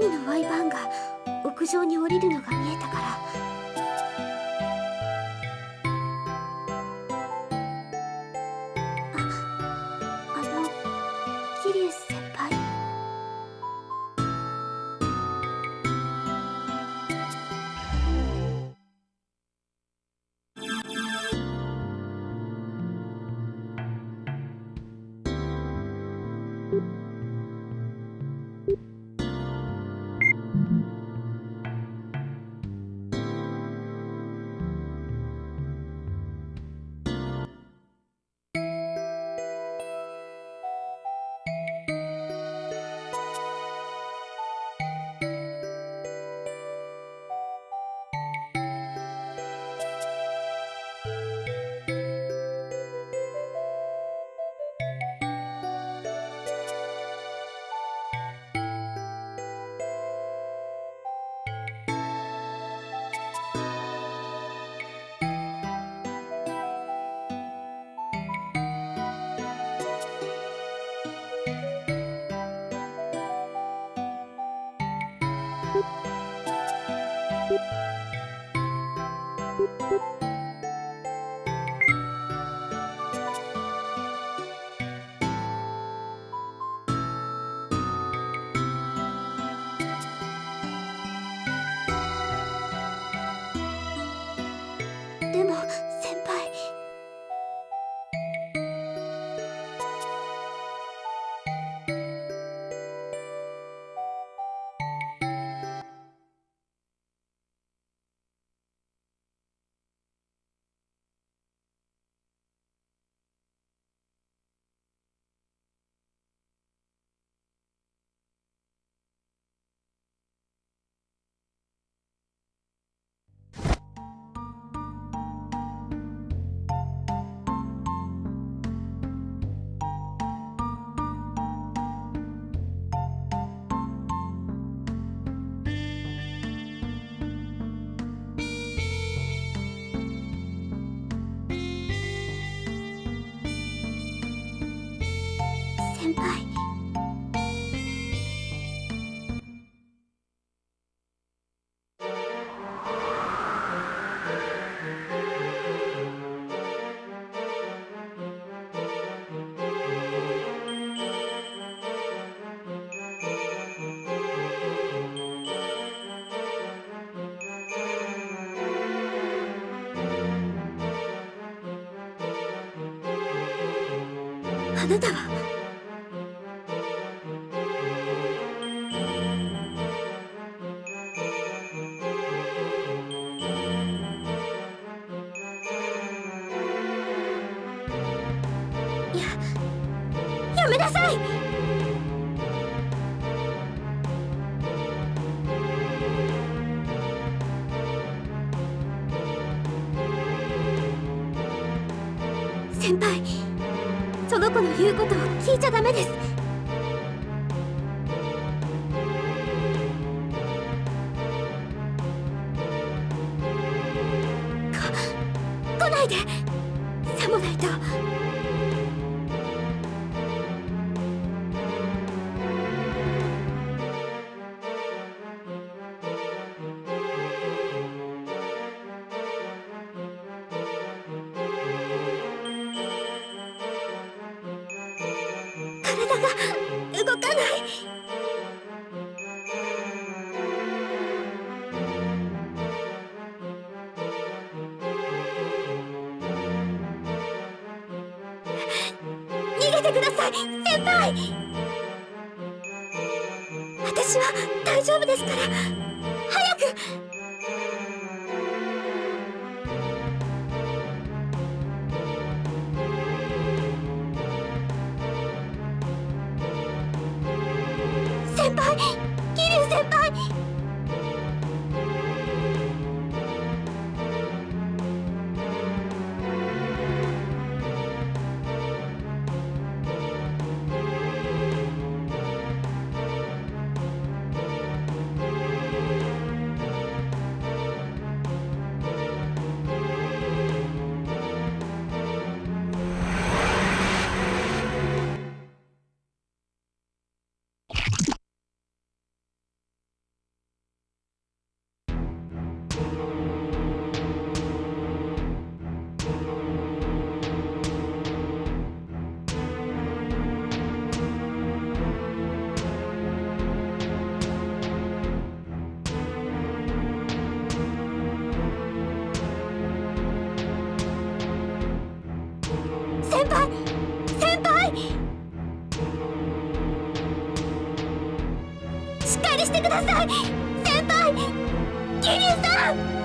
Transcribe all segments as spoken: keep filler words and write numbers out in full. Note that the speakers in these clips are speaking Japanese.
にのワイバーンが屋上に降りるのが見えたから。あ、あのキリウス先輩。でも先輩。先輩。あなたは。いや、やめなさい。先輩、その子の言うことを聞いちゃダメです。こ、来ないで。さもないと。体が動かない。逃げてください、先輩。私は大丈夫ですから。早く。先輩、桐生先輩。 帰りしてください先輩。桐生さん。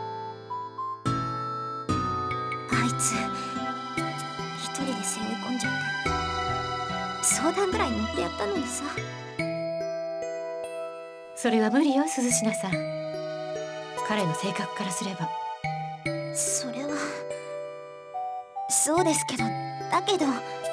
あいつ一人で背負い込んじゃ相談ぐらい乗ってやったのにさ。 それは無理よ、鈴品さん。彼の性格からすれば。 それはそうですけど、だけど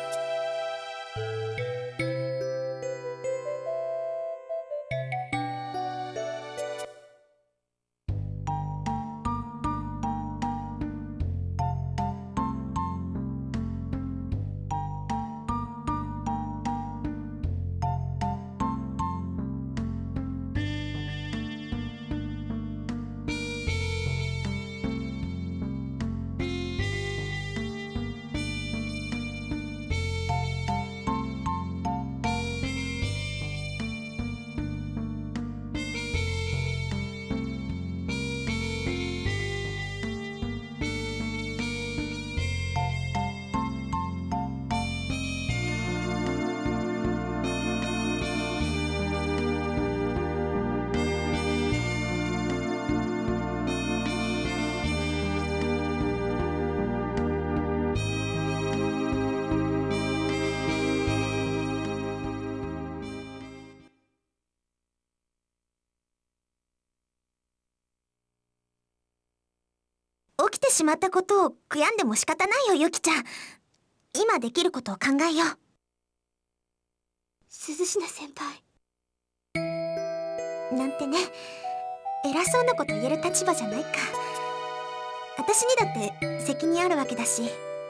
起きてしまったことを悔やんでも仕方ないよ、ユキちゃん。今できることを考えよう。鈴品先輩なんてね、偉そうなこと言える立場じゃないか。私にだって責任あるわけだし。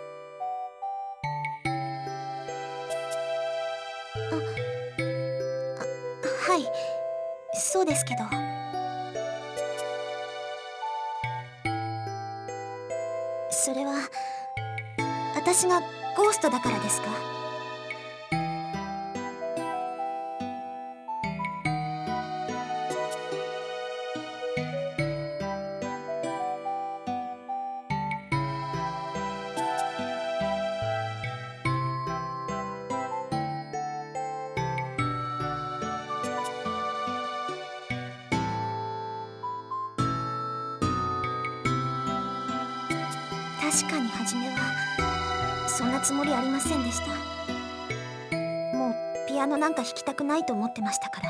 あ、あ、はい、そうですけど。それは私がゴーストだからですか？確かに初めはそんなつもりありませんでした。もうピアノなんか弾きたくないと思ってましたから。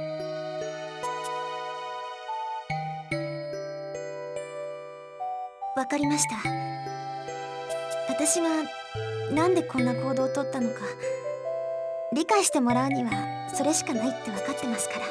わかりました。私がなんでこんな行動をとったのか理解してもらうにはそれしかないって分かってますから。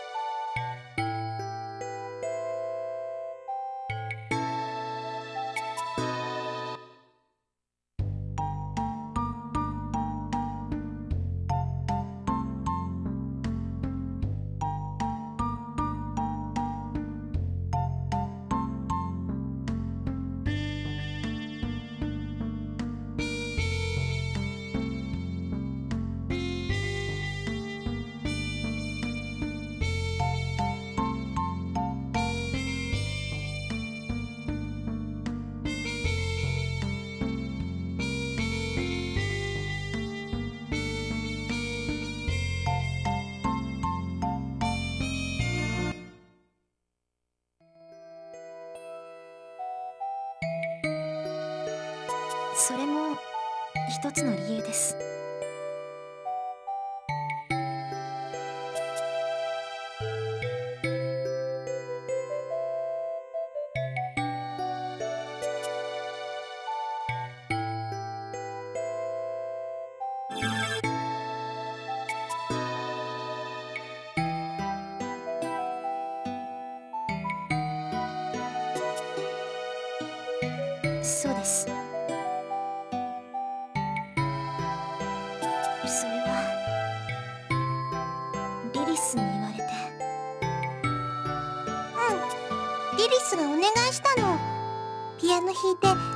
それも一つの理由です。そうです。それはリリスに言われて。うん、リリスがお願いしたの。ピアノ弾いて